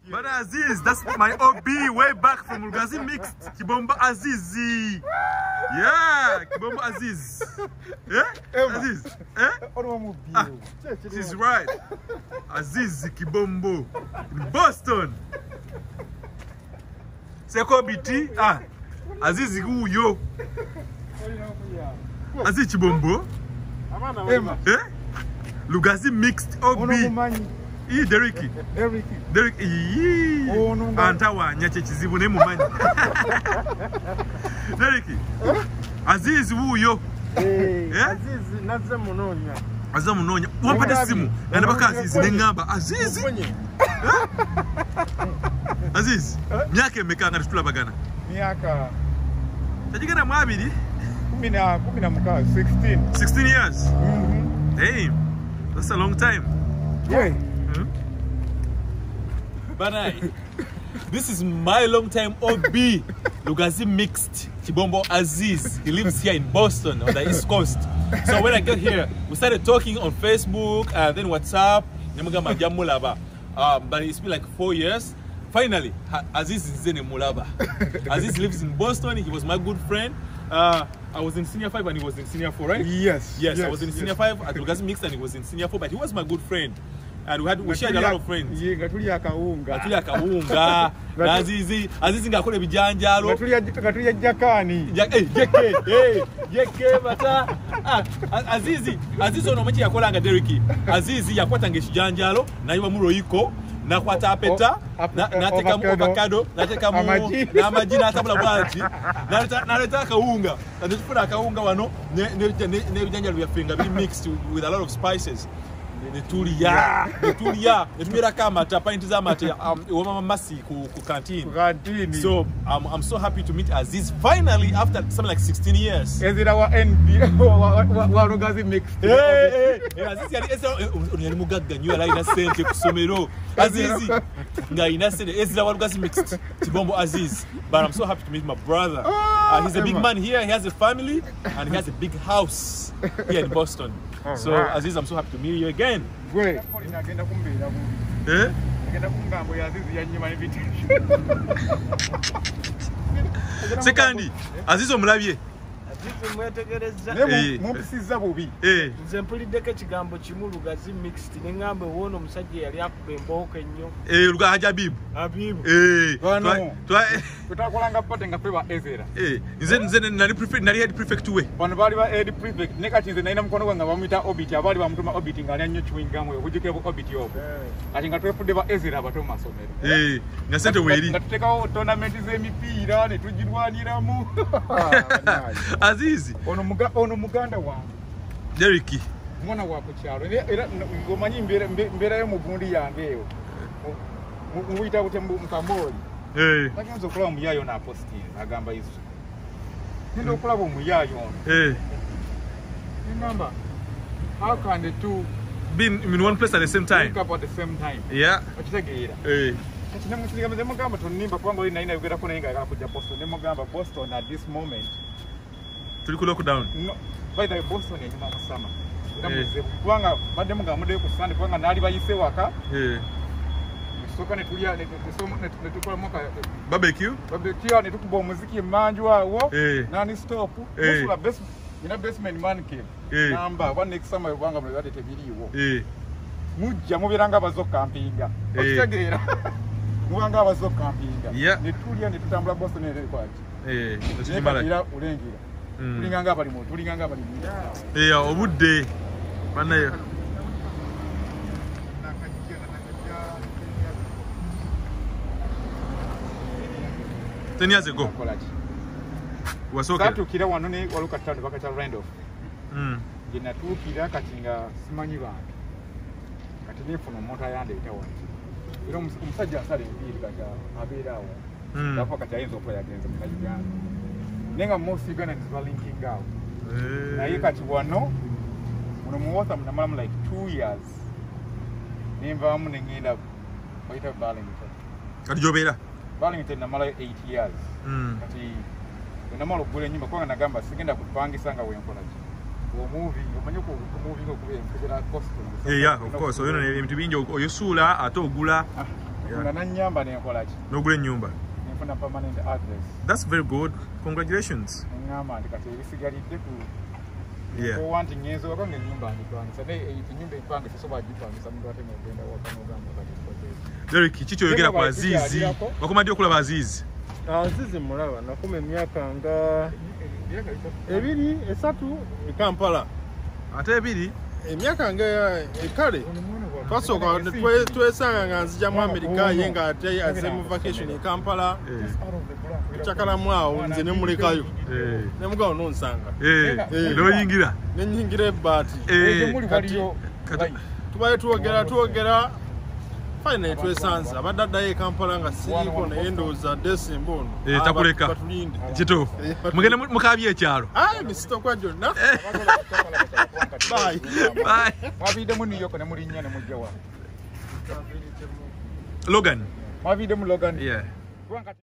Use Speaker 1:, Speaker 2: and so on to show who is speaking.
Speaker 1: But Aziz, that's my OB way back from Lugazi Mixed. Kibombo Azizi. Yeah, Kibombo Aziz. Yeah? Aziz. Eh? She's right. Aziz Kibombo. In Boston. Seko BT. Aziz Uyo. Aziz Kibombo. Eh? Lugazi Mixed OB. Derek. Antawa nyache chizibu ne mumanyi. Derek. Aziz wuyo.
Speaker 2: Aziz naze munonya.
Speaker 1: Aziz munonya. Wampate simu. Ngana baka Aziz ne ngamba. Aziz. Aziz. Myaka emeka ngati tulabagana.
Speaker 2: Myaka.
Speaker 1: Tajigana mwabiri.
Speaker 2: 16.
Speaker 1: 16 years. Hey. That's a long time.
Speaker 2: Yeah.
Speaker 1: Banai, this is my long time OB, Lugazi Mixed, Kibombo Aziz. He lives here in Boston on the East Coast. So when I get here, we started talking on Facebook and then WhatsApp. But it's been like 4 years. Finally, Aziz is in Mulaba. Aziz lives in Boston. He was my good friend. I was in Senior 5 and he was in Senior 4, right?
Speaker 2: Yes.
Speaker 1: I was in Senior 5 at Lugazi Mixed and he was in Senior 4, but he was my good friend. And we shared a lot of friends.
Speaker 2: Gatulia kaunga.
Speaker 1: Azizi ngakole bijanjalo.
Speaker 2: Gatulia jakani.
Speaker 1: Jeke bata. Azizi ono mchi yakolanga Dereki. Azizi yakwata ngeshijanjalo na yiwa muroyiko na kwata apeta na teka mu avocado na teka mu na majina atabula bwanti na leta kaunga. Na tufuna kaunga wano ne bijanjalo byafinga bi mixed with a lot of spices. Netulia, netumira kama tapainti za mate wama masi ku canteen. So I'm so happy to meet Aziz finally after something like 16 years.
Speaker 2: Is it our NB wa Lugazi Mixed?
Speaker 1: Aziz yali mugaga nyo ala ina sente kusomero. Aziz nga ina sente is our Lugazi Mixed. Kibombo Aziz. But I'm so happy to meet my brother. He's a big man here. He has a family and he has a big house here in Boston. So Aziz, I'm so happy to meet you again.
Speaker 2: Great.
Speaker 1: Secondly, Aziz omulabye.
Speaker 2: Mumsiza bubi.
Speaker 3: Nze mpulideko ekigambo kimu Lugazi Mixed ne ngambe wono omusajja yali akubembooke nnyo.
Speaker 1: Luga Habibu.
Speaker 3: Habibu.
Speaker 2: Tutakolanga pate nga peba Ezera.
Speaker 1: Nze nali prefect nali head prefect we.
Speaker 2: Bano bali ba head prefect ne kati nze naina mukono gwange bamuyita Obit abali bamutuma Obit nga alya nnyo chewing-gum okujjukira bu Obit yobo. Kati nga twefudde ba Ezera abato mu masomero.
Speaker 1: Nga sente weeri.
Speaker 2: Nga tutekawo tournament z'emipiira ne tugirwaniramu.
Speaker 1: Aziz.
Speaker 2: Ono muganda wange.
Speaker 1: Dereki.
Speaker 2: Mwana wa kukyalo. Era ngomanyi mbera yo mugundi yange eyo. Muyita butembu mukamboli. Nagenza okulaba omuyayo na apostile agamba izo. Nendo okulaba omuyayo ono. Remember, how can the two
Speaker 1: be in one place at the same time?
Speaker 2: Wake up at the same time.
Speaker 1: Yeah.
Speaker 2: Okitegeera. Kati namusigamu mugamba tonimba kubanga oli naina yogera ko naye nga agala kujja Boston. Ne mugamba Boston at this moment.
Speaker 1: Tuli ku lockdown.
Speaker 2: No. By the way, Boston is not summer. Kubanga badde mugamba mudde ku Sunday kubanga naali bayise waka. Soka netulia netukola moka
Speaker 1: barbecue
Speaker 2: netukuba omuziki emanju awo nani stop musula basement man cave namba one next summer yobanga mulade tebiriwo mujja mubiranga abazo campinga okitegeera mubanga abazo campinga netulia netutambula Boston kwati nekimala ulengira tulinganga abali mu obudde banayo. 10 years ago. Was okay. Katu kira wanone waluka tano bakata Randolph. Jina tu kira katinga simanyi bantu. Kati nefuno mota yande itawanti. Iro musajja asale mbiri kata abera awo. Dapo kati ayenzo kwa yagenza mu Uganda. Nenga most Uganda is linking out. Na ye kati wano muno muwota munamala like 2 years. Nemba mu ngenda baita Burlington.
Speaker 1: Kati jobera
Speaker 2: Burlington namala 8 years. Kati namala okugula nyumba kwanga nagamba sigenda kupangisa nga wenkola ki. Wo movie omanyi ko movie okubera federal cost.
Speaker 1: Yeah, of course. Oyo ne ebintu bingi oyosula ate ogula.
Speaker 2: Kuna nanyamba nenkola ki?
Speaker 1: Nogula ennyumba.
Speaker 2: Nfuna permanent address.
Speaker 1: That's very good. Congratulations.
Speaker 2: Ngamba ndi kati ebisigalidde ku
Speaker 1: Yeah.
Speaker 2: ko wanti ngenzo wakange nyumba ndipangisa ne enyumba ipange soba agipangisa muntu ate ngenda wakanogamba kati.
Speaker 1: Derek, kichi oyogera kwa Azizi. Wakomadde okulaba Azizi.
Speaker 3: Azizi mulaba nakuma emyaka nga 2-3 e Kampala.
Speaker 1: Ate ebiri
Speaker 3: Emyaka nga ekale twasooka twesanga nga nzija mu Amerika ye nga ate aze mu vacation e Kampala kyakalamu awo nze ne mulekayo ne mugawo nonsanga
Speaker 1: n'oyingira
Speaker 3: nenyingira ebbaati tubaye twogera fine twesanza abadde addayo e Kampala nga siriiko naye ndowooza Desemba ono
Speaker 1: takuleka
Speaker 3: batulinde
Speaker 1: kituufu mugende mukabye ekyalo
Speaker 3: misitokwa gyonna
Speaker 2: mwaviddemu New York ne mulinnya ne mujja wa
Speaker 1: Logan
Speaker 2: mwaviddemu Logan
Speaker 1: yeah